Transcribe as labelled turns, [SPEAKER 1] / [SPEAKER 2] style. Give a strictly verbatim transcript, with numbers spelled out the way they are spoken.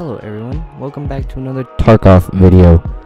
[SPEAKER 1] Hello everyone, welcome back to another Tarkov video.